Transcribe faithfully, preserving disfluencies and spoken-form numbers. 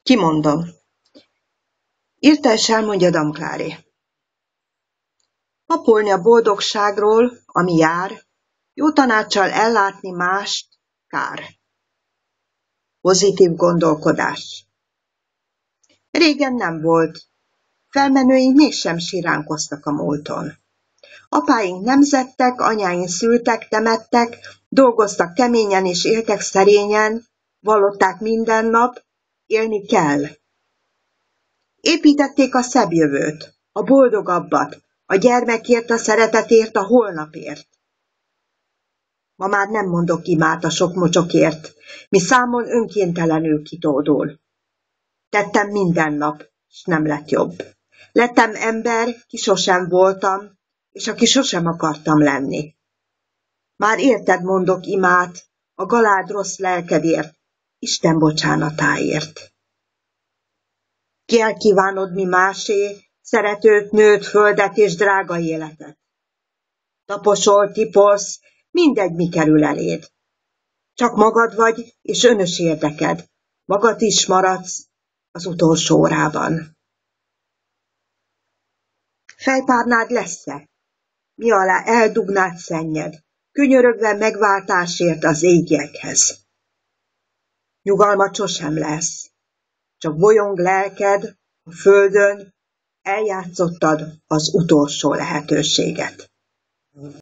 Kimondom. Írta és elmondja Damklári. Napolni a boldogságról, ami jár, jó tanáccsal ellátni mást, kár. Pozitív gondolkodás. Régen nem volt. Felmenőink mégsem siránkoztak a múlton. Apáink nemzettek, anyáink szültek, temettek, dolgoztak keményen és éltek szerényen, vallották minden nap, élni kell. Építették a szebb jövőt, a boldogabbat, a gyermekért, a szeretetért, a holnapért. Ma már nem mondok imát a sok mocsokért, mi számon önkéntelenül kitódul. Tettem minden nap, s nem lett jobb. Lettem ember, ki sosem voltam, és aki sosem akartam lenni. Már érted mondok imát, a galád rossz lelkedért, Isten bocsánatáért. Ki elkívánod mi másé, szeretőt, nőt, földet és drága életet. Taposol, tipolsz, mindegy, mi kerül eléd. Csak magad vagy, és önös érdeked. Magad is maradsz az utolsó órában. Fejpárnád lesz-e? Mi alá eldugnád szennyed, könyörögve megváltásért az égiekhez. Nyugalmat sosem lesz, csak bolyong lelked a földön, eljátszottad az utolsó lehetőséget.